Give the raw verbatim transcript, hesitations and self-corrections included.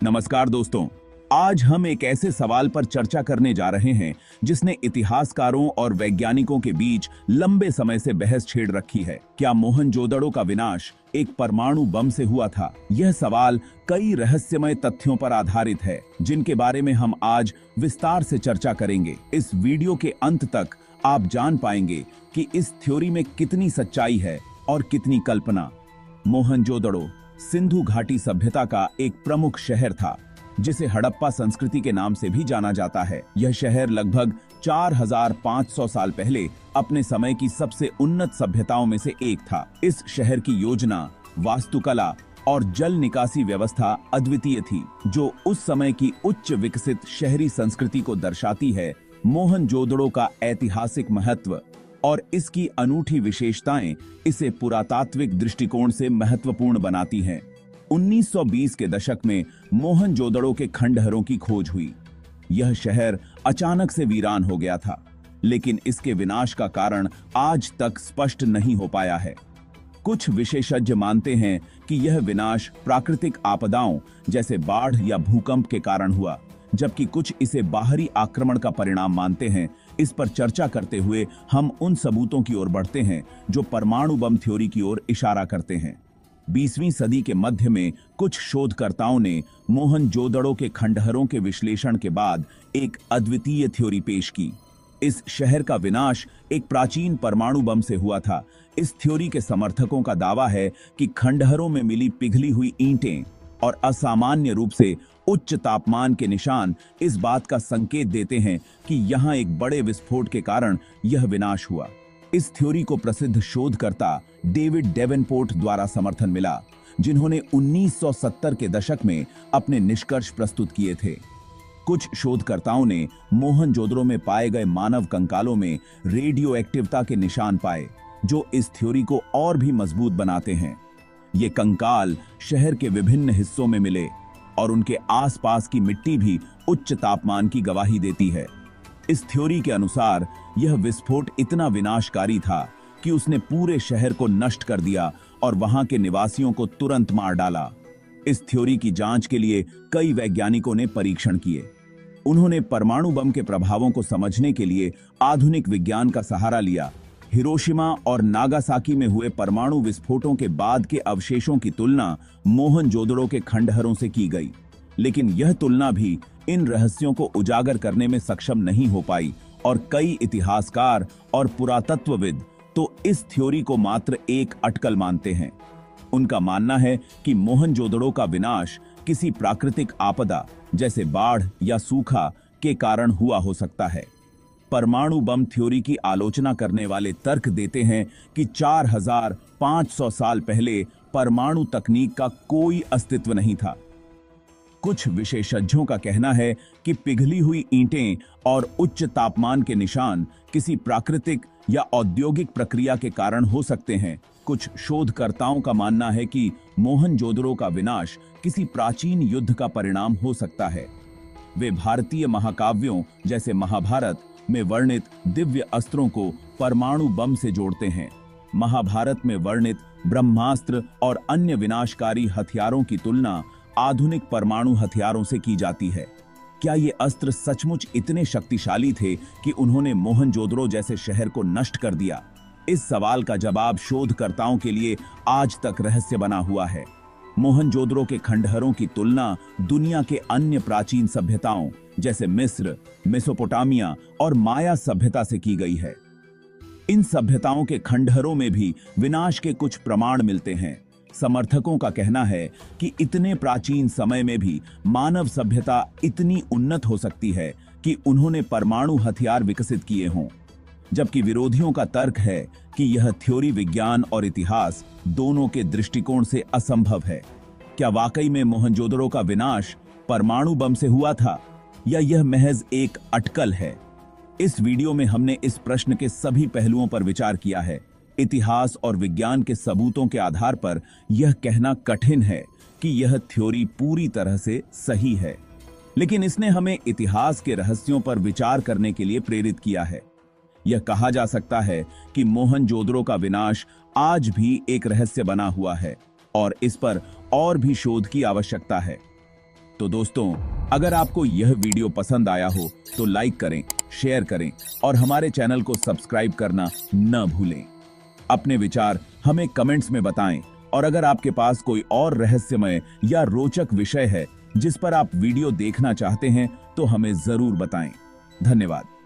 नमस्कार दोस्तों, आज हम एक ऐसे सवाल पर चर्चा करने जा रहे हैं जिसने इतिहासकारों और वैज्ञानिकों के बीच लंबे समय से बहस छेड़ रखी है। क्या मोहनजोदड़ो का विनाश एक परमाणु बम से हुआ था? यह सवाल कई रहस्यमय तथ्यों पर आधारित है, जिनके बारे में हम आज विस्तार से चर्चा करेंगे। इस वीडियो के अंत तक आप जान पाएंगे कि इस थ्योरी में कितनी सच्चाई है और कितनी कल्पना। मोहनजोदड़ो सिंधु घाटी सभ्यता का एक प्रमुख शहर था, जिसे हड़प्पा संस्कृति के नाम से भी जाना जाता है। यह शहर लगभग चार हज़ार पाँच सौ साल पहले अपने समय की सबसे उन्नत सभ्यताओं में से एक था। इस शहर की योजना, वास्तुकला और जल निकासी व्यवस्था अद्वितीय थी, जो उस समय की उच्च विकसित शहरी संस्कृति को दर्शाती है। मोहनजोदड़ो का ऐतिहासिक महत्व और इसकी अनूठी विशेषताएं इसे पुरातात्विक दृष्टिकोण से महत्वपूर्ण बनाती हैं। उन्नीस सौ बीस के दशक में मोहनजोदड़ो के खंडहरों की खोज हुई। यह शहर अचानक से वीरान हो गया था, लेकिन इसके विनाश का कारण आज तक स्पष्ट नहीं हो पाया है। कुछ विशेषज्ञ मानते हैं कि यह विनाश प्राकृतिक आपदाओं जैसे बाढ़ या भूकंप के कारण हुआ, जबकि कुछ इसे बाहरी आक्रमण का परिणाम मानते हैं। इस पर चर्चा करते हुए हम उन सबूतों की ओर बढ़ते हैं जो परमाणु बम थ्योरी की ओर इशारा करते हैं। बीसवीं सदी के मध्य में कुछ शोधकर्ताओं ने मोहनजोदड़ो के खंडहरों के विश्लेषण के बाद एक अद्वितीय थ्योरी पेश की। इस शहर का विनाश एक प्राचीन परमाणु बम से हुआ था। इस थ्योरी के समर्थकों का दावा है कि खंडहरों में मिली पिघली हुई ईंटें और असामान्य रूप से उच्च तापमान के निशान इस बात का संकेत देते हैं कि यहां एक बड़े विस्फोट के कारण यह विनाश हुआ। इस थ्योरी को प्रसिद्ध शोधकर्ता डेविड डेवेनपोर्ट द्वारा समर्थन मिला, जिन्होंने उन्नीस सौ सत्तर के दशक में अपने निष्कर्ष प्रस्तुत किए थे। कुछ शोधकर्ताओं ने मोहनजोदड़ो में पाए गए मानव कंकालों में रेडियो एक्टिविटी के निशान पाए, जो इस थ्योरी को और भी मजबूत बनाते हैं। ये कंकाल शहर के विभिन्न हिस्सों में मिले और उनके आसपास की मिट्टी भी उच्च तापमान की गवाही देती है। इस थ्योरी के अनुसार यह विस्फोट इतना विनाशकारी था कि उसने पूरे शहर को नष्ट कर दिया और वहां के निवासियों को तुरंत मार डाला। इस थ्योरी की जांच के लिए कई वैज्ञानिकों ने परीक्षण किए। उन्होंने परमाणु बम के प्रभावों को समझने के लिए आधुनिक विज्ञान का सहारा लिया। हिरोशिमा और नागासाकी में हुए परमाणु विस्फोटों के बाद के अवशेषों की तुलना मोहनजोदड़ो के खंडहरों से की गई, लेकिन यह तुलना भी इन रहस्यों को उजागर करने में सक्षम नहीं हो पाई और कई इतिहासकार और पुरातत्वविद तो इस थ्योरी को मात्र एक अटकल मानते हैं। उनका मानना है कि मोहनजोदड़ो का विनाश किसी प्राकृतिक आपदा जैसे बाढ़ या सूखा के कारण हुआ हो सकता है। परमाणु बम थ्योरी की आलोचना करने वाले तर्क देते हैं कि चार हज़ार पाँच सौ साल पहले परमाणु तकनीक का कोई अस्तित्व नहीं था। कुछ विशेषज्ञों का कहना है कि पिघली हुई ईंटें और उच्च तापमान के निशान किसी प्राकृतिक या औद्योगिक प्रक्रिया के कारण हो सकते हैं। कुछ शोधकर्ताओं का मानना है कि मोहनजोदड़ो का विनाश किसी प्राचीन युद्ध का परिणाम हो सकता है। वे भारतीय महाकाव्यों जैसे महाभारत में वर्णित दिव्य अस्त्रों को परमाणु बम से जोड़ते हैं। महाभारत में वर्णित ब्रह्मास्त्र और अन्य विनाशकारी हथियारों की तुलना आधुनिक परमाणु हथियारों से की जाती है। क्या ये अस्त्र सचमुच इतने शक्तिशाली थे कि उन्होंने मोहनजोदड़ो जैसे शहर को नष्ट कर दिया? इस सवाल का जवाब शोधकर्ताओं के लिए आज तक रहस्य बना हुआ है। मोहनजोदड़ो के खंडहरों की तुलना दुनिया के अन्य प्राचीन सभ्यताओं जैसे मिस्र, मेसोपोटामिया और माया सभ्यता से की गई है। इन सभ्यताओं के खंडहरों में भी विनाश के कुछ प्रमाण मिलते हैं। समर्थकों का कहना है कि इतने प्राचीन समय में भी मानव सभ्यता इतनी उन्नत हो सकती है कि उन्होंने परमाणु हथियार विकसित किए हों, जबकि विरोधियों का तर्क है कि यह थ्योरी विज्ञान और इतिहास दोनों के दृष्टिकोण से असंभव है। क्या वाकई में मोहनजोदड़ो का विनाश परमाणु बम से हुआ था या यह महज एक अटकल है? इस वीडियो में हमने इस प्रश्न के सभी पहलुओं पर विचार किया है। इतिहास और विज्ञान के सबूतों के आधार पर यह कहना कठिन है कि यह थ्योरी पूरी तरह से सही है, लेकिन इसने हमें इतिहास के रहस्यों पर विचार करने के लिए प्रेरित किया है। यह कहा जा सकता है कि मोहनजोदड़ो का विनाश आज भी एक रहस्य बना हुआ है और इस पर और भी शोध की आवश्यकता है। तो दोस्तों, अगर आपको यह वीडियो पसंद आया हो तो लाइक करें, शेयर करें और हमारे चैनल को सब्सक्राइब करना न भूलें। अपने विचार हमें कमेंट्स में बताएं और अगर आपके पास कोई और रहस्यमय या रोचक विषय है जिस पर आप वीडियो देखना चाहते हैं तो हमें जरूर बताएं। धन्यवाद।